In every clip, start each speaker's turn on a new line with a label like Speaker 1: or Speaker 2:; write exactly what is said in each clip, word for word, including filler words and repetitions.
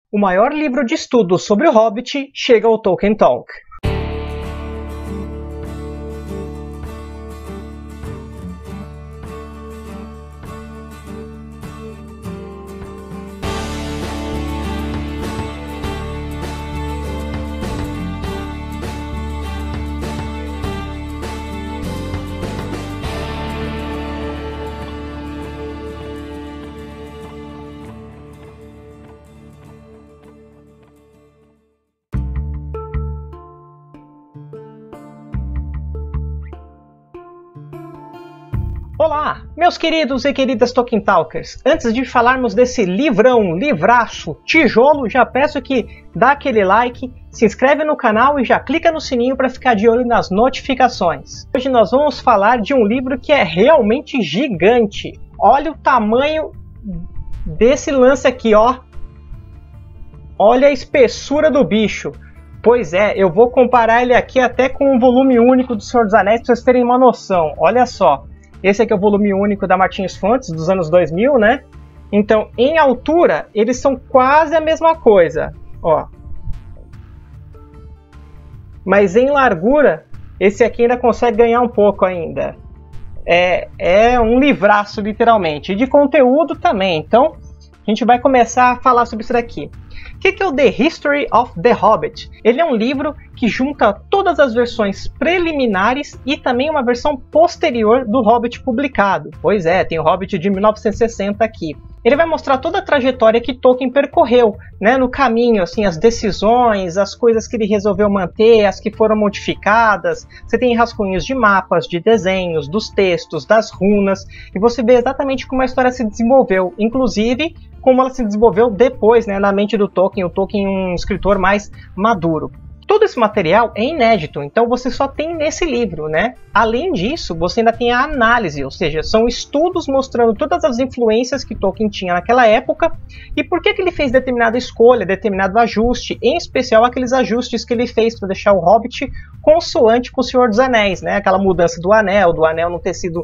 Speaker 1: O maior livro de estudo sobre o Hobbit chega ao Tolkien Talk. Olá, meus queridos e queridas Tolkien Talkers! Antes de falarmos desse livrão, livraço, tijolo, já peço que dá aquele like, se inscreve no canal e já clica no sininho para ficar de olho nas notificações. Hoje nós vamos falar de um livro que é realmente gigante. Olha o tamanho desse lance aqui, ó. Olha a espessura do bicho. Pois é, eu vou comparar ele aqui até com o volume único do Senhor dos Anéis para vocês terem uma noção. Olha só. Esse aqui é o volume único da Martins Fontes, dos anos dois mil, né? Então, em altura, eles são quase a mesma coisa, ó. Mas em largura, esse aqui ainda consegue ganhar um pouco ainda. É, é um livraço, literalmente. E de conteúdo também. Então, a gente vai começar a falar sobre isso daqui. O que é o The History of the Hobbit? Ele é um livro que junta todas as versões preliminares e também uma versão posterior do Hobbit publicado. Pois é, tem o Hobbit de mil novecentos e sessenta aqui. Ele vai mostrar toda a trajetória que Tolkien percorreu, né, no caminho, assim, as decisões, as coisas que ele resolveu manter, as que foram modificadas. Você tem rascunhos de mapas, de desenhos, dos textos, das runas, e você vê exatamente como a história se desenvolveu, inclusive como ela se desenvolveu depois, né, na mente do Tolkien, o Tolkien um escritor mais maduro. Todo esse material é inédito, então você só tem nesse livro, né? Além disso, você ainda tem a análise, ou seja, são estudos mostrando todas as influências que Tolkien tinha naquela época e por que, que ele fez determinada escolha, determinado ajuste, em especial aqueles ajustes que ele fez para deixar o Hobbit consoante com o Senhor dos Anéis, né? Aquela mudança do anel, do anel não ter sido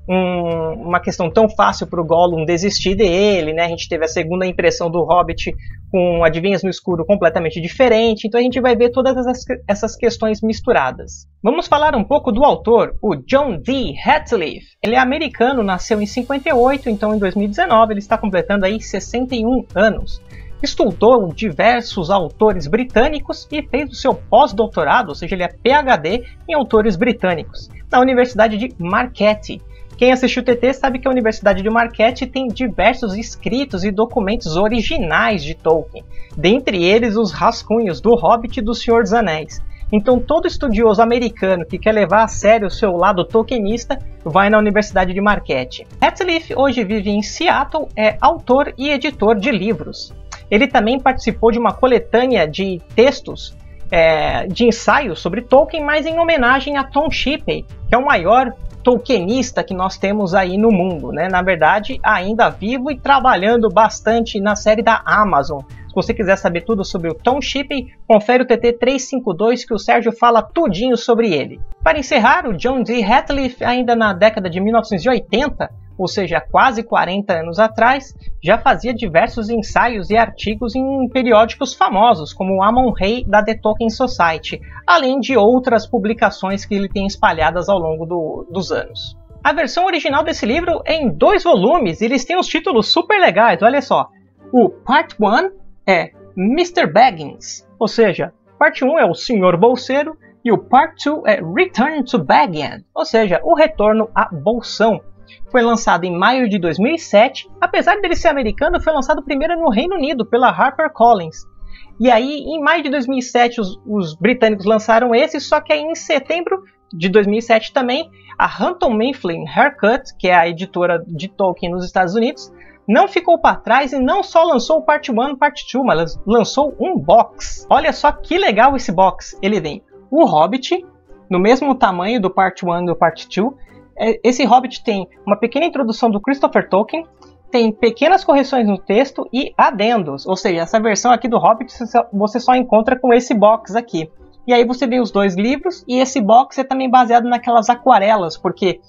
Speaker 1: Um, uma questão tão fácil para o Gollum desistir dele, né? A gente teve a segunda impressão do Hobbit com Adivinhas no Escuro completamente diferente, então a gente vai ver todas essas, essas questões misturadas. Vamos falar um pouco do autor, o John D. Hatliff. Ele é americano, nasceu em cinquenta e oito, então em dois mil e dezenove ele está completando aí sessenta e um anos. Estudou diversos autores britânicos e fez o seu pós-doutorado, ou seja, ele é P H D em autores britânicos, na Universidade de Marquette. Quem assistiu o T T sabe que a Universidade de Marquette tem diversos escritos e documentos originais de Tolkien, dentre eles os rascunhos do Hobbit e do Senhor dos Anéis. Então todo estudioso americano que quer levar a sério o seu lado tolkienista vai na Universidade de Marquette. Hatliff hoje vive em Seattle, é autor e editor de livros. Ele também participou de uma coletânea de textos é, de ensaios sobre Tolkien, mas em homenagem a Tom Shippey, que é o maior tolkienista que nós temos aí no mundo, né? Na verdade, ainda vivo e trabalhando bastante na série da Amazon. Se você quiser saber tudo sobre o Tom Shippey, confere o T T trezentos e cinquenta e dois que o Sérgio fala tudinho sobre ele. Para encerrar, o John D. Hatliff, ainda na década de mil novecentos e oitenta, ou seja, quase quarenta anos atrás, já fazia diversos ensaios e artigos em periódicos famosos, como o Amon-Ra da The Tolkien Society, além de outras publicações que ele tem espalhadas ao longo do, dos anos. A versão original desse livro é em dois volumes e eles têm os títulos super legais, olha só. O Part um é mister Baggins, ou seja, Parte um é o senhor Bolseiro e o Part dois é Return to Bag End, ou seja, o retorno a Bolsão. Foi lançado em maio de dois mil e sete, apesar dele ser americano, foi lançado primeiro no Reino Unido pela HarperCollins. E aí, em maio de dois mil e sete, os, os britânicos lançaram esse, só que aí em setembro de dois mil e sete também, a Houghton Mifflin Harcourt, que é a editora de Tolkien nos Estados Unidos, não ficou para trás e não só lançou o Part um e o Part dois, mas lançou um box. Olha só que legal esse box. Ele vem o Hobbit, no mesmo tamanho do Part um e do Part dois. Esse Hobbit tem uma pequena introdução do Christopher Tolkien, tem pequenas correções no texto e adendos, ou seja, essa versão aqui do Hobbit você só encontra com esse box aqui. E aí você vê os dois livros e esse box é também baseado naquelas aquarelas, porque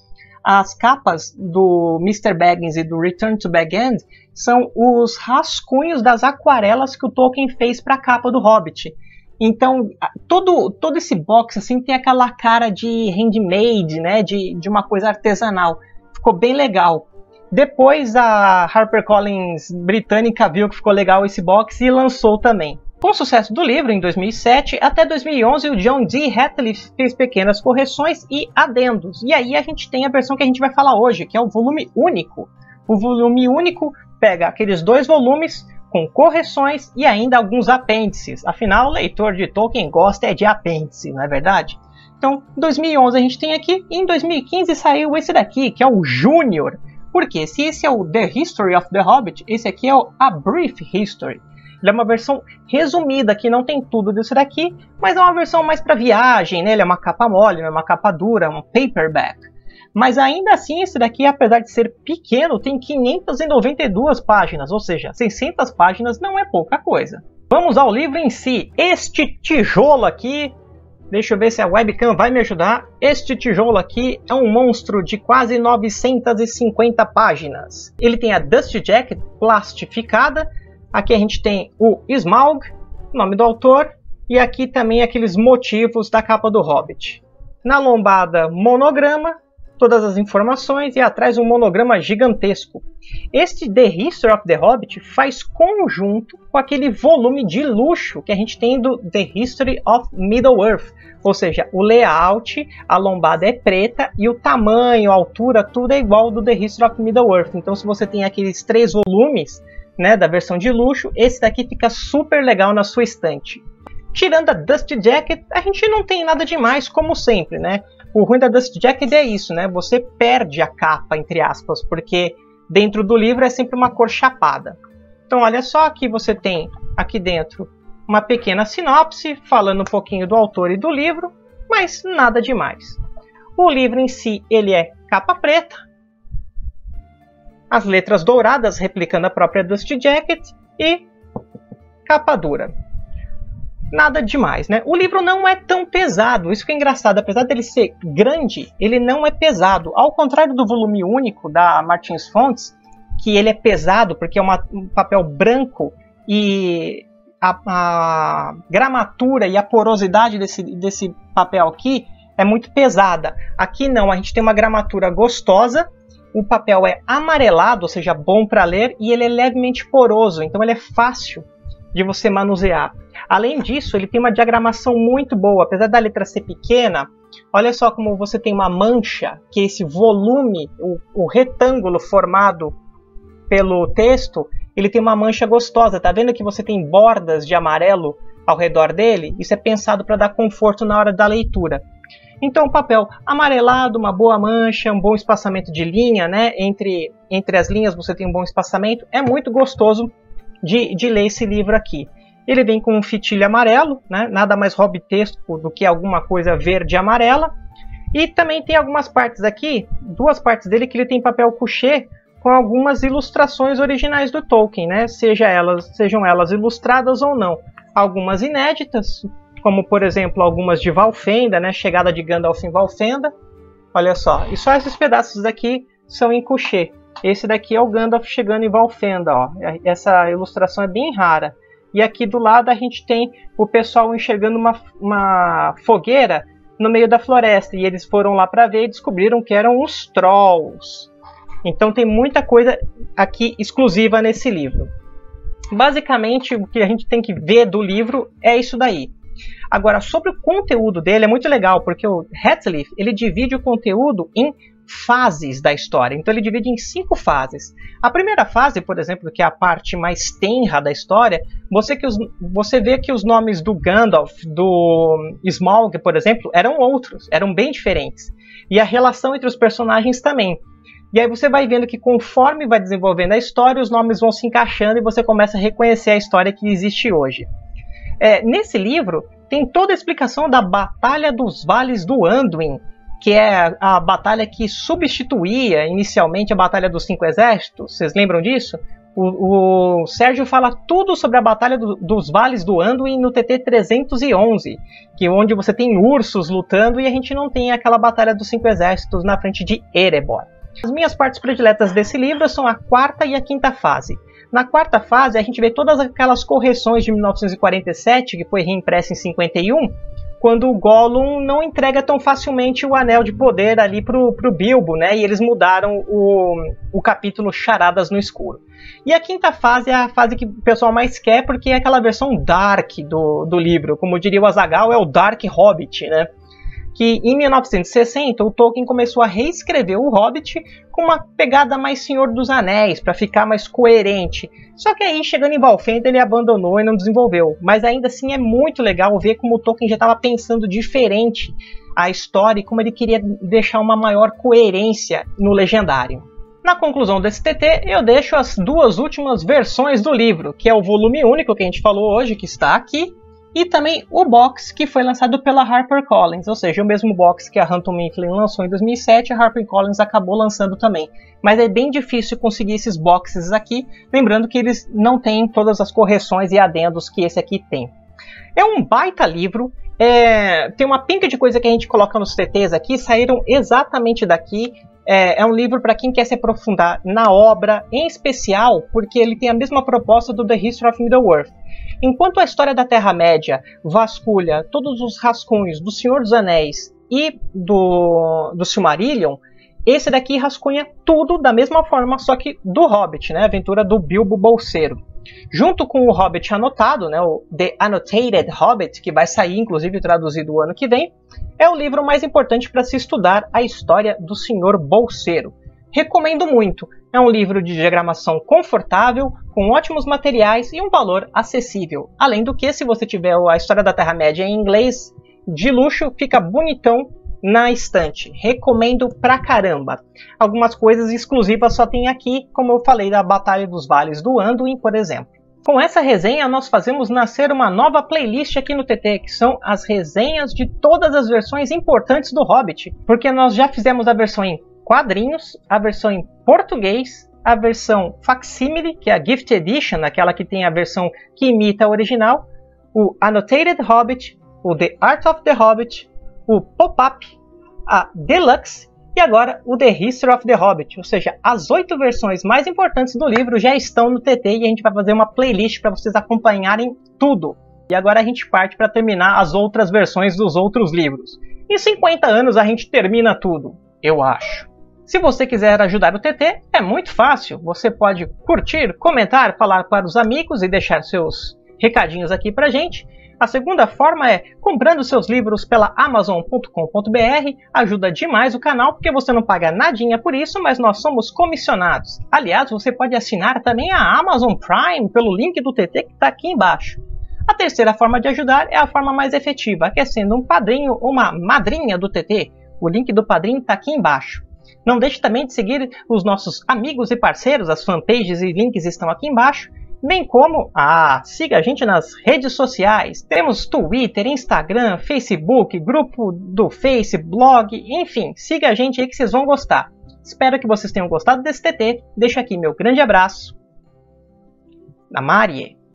Speaker 1: as capas do mister Baggins e do Return to Bag End são os rascunhos das aquarelas que o Tolkien fez para a capa do Hobbit. Então, todo, todo esse box assim, tem aquela cara de handmade, né, de, de uma coisa artesanal. Ficou bem legal. Depois a HarperCollins britânica viu que ficou legal esse box e lançou também. Com o sucesso do livro, em dois mil e sete, até dois mil e onze, o John D. Rateliff fez pequenas correções e adendos. E aí a gente tem a versão que a gente vai falar hoje, que é o volume único. O volume único pega aqueles dois volumes com correções e ainda alguns apêndices. Afinal, o leitor de Tolkien gosta é de apêndice, não é verdade? Então, em dois mil e onze a gente tem aqui, e em dois mil e quinze saiu esse daqui, que é o Júnior. Porque se esse é o The History of the Hobbit, esse aqui é o A Brief History. Ele é uma versão resumida, que não tem tudo disso daqui, mas é uma versão mais para viagem, né? Ele é uma capa mole, não é uma capa dura, um paperback. Mas ainda assim, esse daqui, apesar de ser pequeno, tem quinhentas e noventa e duas páginas, ou seja, seiscentas páginas não é pouca coisa. Vamos ao livro em si. Este tijolo aqui, deixa eu ver se a webcam vai me ajudar. Este tijolo aqui é um monstro de quase novecentas e cinquenta páginas. Ele tem a Dust Jacket plastificada. Aqui a gente tem o Smaug, nome do autor, e aqui também aqueles motivos da capa do Hobbit. Na lombada, monograma, todas as informações, e atrás um monograma gigantesco. Este The History of the Hobbit faz conjunto com aquele volume de luxo que a gente tem do The History of Middle-earth. Ou seja, o layout, a lombada é preta e o tamanho, a altura, tudo é igual ao do The History of Middle-earth. Então se você tem aqueles três volumes, né, da versão de luxo, esse daqui fica super legal na sua estante. Tirando a Dust Jacket, a gente não tem nada demais, como sempre, né? O ruim da Dust Jacket é isso, né? Você perde a capa, entre aspas, porque dentro do livro é sempre uma cor chapada. Então, olha só, aqui você tem, aqui dentro, uma pequena sinopse, falando um pouquinho do autor e do livro, mas nada demais. O livro em si, ele é capa preta, as letras douradas replicando a própria Dust Jacket e capa dura. Nada demais, né? O livro não é tão pesado, isso que é engraçado. Apesar dele ser grande, ele não é pesado. Ao contrário do volume único da Martins Fontes, que ele é pesado porque é uma, um papel branco e a, a gramatura e a porosidade desse, desse papel aqui é muito pesada. Aqui não, a gente tem uma gramatura gostosa. O papel é amarelado, ou seja, bom para ler, e ele é levemente poroso, então ele é fácil de você manusear. Além disso, ele tem uma diagramação muito boa, apesar da letra ser pequena. Olha só como você tem uma mancha, que é esse volume, o, o retângulo formado pelo texto, ele tem uma mancha gostosa. Tá vendo que você tem bordas de amarelo ao redor dele? Isso é pensado para dar conforto na hora da leitura. Então, papel amarelado, uma boa mancha, um bom espaçamento de linha, né? Entre, entre as linhas você tem um bom espaçamento. É muito gostoso de, de ler esse livro aqui. Ele vem com um fitilho amarelo, né? Nada mais hobbitesco do que alguma coisa verde e amarela. E também tem algumas partes aqui, duas partes dele que ele tem papel couché com algumas ilustrações originais do Tolkien, né? Seja elas, sejam elas ilustradas ou não. Algumas inéditas, como por exemplo algumas de Valfenda, né? Chegada de Gandalf em Valfenda. Olha só, e só esses pedaços daqui são em couché. Esse daqui é o Gandalf chegando em Valfenda, ó. Essa ilustração é bem rara. E aqui do lado a gente tem o pessoal enxergando uma, uma fogueira no meio da floresta. E eles foram lá para ver e descobriram que eram os Trolls. Então tem muita coisa aqui exclusiva nesse livro. Basicamente o que a gente tem que ver do livro é isso daí. Agora, sobre o conteúdo dele é muito legal, porque o Rateliff, ele divide o conteúdo em fases da história. Então ele divide em cinco fases. A primeira fase, por exemplo, que é a parte mais tenra da história, você, que os, você vê que os nomes do Gandalf, do Smaug, por exemplo, eram outros, eram bem diferentes. E a relação entre os personagens também. E aí você vai vendo que conforme vai desenvolvendo a história, os nomes vão se encaixando e você começa a reconhecer a história que existe hoje. É, nesse livro tem toda a explicação da Batalha dos Vales do Anduin, que é a, a batalha que substituía inicialmente a Batalha dos Cinco Exércitos. Vocês lembram disso? O, o Sérgio fala tudo sobre a Batalha do, dos Vales do Anduin no T T trezentos e onze, que onde você tem ursos lutando e a gente não tem aquela Batalha dos Cinco Exércitos na frente de Erebor. As minhas partes prediletas desse livro são a quarta e a quinta fase. Na quarta fase a gente vê todas aquelas correções de mil novecentos e quarenta e sete, que foi reimpressa em cinquenta e um, quando o Gollum não entrega tão facilmente o Anel de Poder ali pro, pro Bilbo, né? E eles mudaram o, o capítulo Charadas no Escuro. E a quinta fase é a fase que o pessoal mais quer, porque é aquela versão dark do, do livro. Como diria o Azaghal, é o Dark Hobbit, né? Que em mil novecentos e sessenta o Tolkien começou a reescrever o Hobbit com uma pegada mais Senhor dos Anéis, para ficar mais coerente. Só que aí, chegando em Valfenda, ele abandonou e não desenvolveu. Mas ainda assim é muito legal ver como o Tolkien já estava pensando diferente a história e como ele queria deixar uma maior coerência no legendário. Na conclusão desse T T, eu deixo as duas últimas versões do livro, que é o volume único que a gente falou hoje, que está aqui, e também o box que foi lançado pela HarperCollins, ou seja, o mesmo box que a Houghton Mifflin lançou em dois mil e sete, a HarperCollins acabou lançando também. Mas é bem difícil conseguir esses boxes aqui, lembrando que eles não têm todas as correções e adendos que esse aqui tem. É um baita livro, é... tem uma pinca de coisa que a gente coloca nos T Ts aqui, saíram exatamente daqui. É, é um livro para quem quer se aprofundar na obra, em especial porque ele tem a mesma proposta do The History of Middle-earth. Enquanto a história da Terra-média vasculha todos os rascunhos do Senhor dos Anéis e do, do Silmarillion, esse daqui rascunha tudo da mesma forma, só que do Hobbit, né? A aventura do Bilbo Bolseiro. Junto com o Hobbit anotado, né? O The Annotated Hobbit, que vai sair inclusive traduzido o ano que vem, é o livro mais importante para se estudar a história do Senhor Bolseiro. Recomendo muito. É um livro de diagramação confortável, com ótimos materiais e um valor acessível. Além do que, se você tiver a história da Terra-média em inglês, de luxo, fica bonitão na estante. Recomendo pra caramba. Algumas coisas exclusivas só tem aqui, como eu falei da Batalha dos Vales do Anduin, por exemplo. Com essa resenha, nós fazemos nascer uma nova playlist aqui no T T, que são as resenhas de todas as versões importantes do Hobbit. Porque nós já fizemos a versão em quadrinhos, a versão em português, a versão facsímile, que é a Gift Edition, aquela que tem a versão que imita a original, o Annotated Hobbit, o The Art of the Hobbit, o Pop-Up, a Deluxe e agora o The History of the Hobbit. Ou seja, as oito versões mais importantes do livro já estão no T T e a gente vai fazer uma playlist para vocês acompanharem tudo. E agora a gente parte para terminar as outras versões dos outros livros. Em cinquenta anos a gente termina tudo, eu acho. Se você quiser ajudar o T T, é muito fácil. Você pode curtir, comentar, falar para os amigos e deixar seus recadinhos aqui pra gente. A segunda forma é comprando seus livros pela amazon ponto com ponto br. Ajuda demais o canal porque você não paga nadinha por isso, mas nós somos comissionados. Aliás, você pode assinar também a Amazon Prime pelo link do T T que está aqui embaixo. A terceira forma de ajudar é a forma mais efetiva, que é sendo um padrinho ou uma madrinha do T T. O link do padrinho está aqui embaixo. Não deixe também de seguir os nossos amigos e parceiros, as fanpages e links estão aqui embaixo, bem como, ah, siga a gente nas redes sociais. Temos Twitter, Instagram, Facebook, grupo do Face, blog, enfim, siga a gente aí que vocês vão gostar. Espero que vocês tenham gostado desse T T, deixo aqui meu grande abraço. Namarie!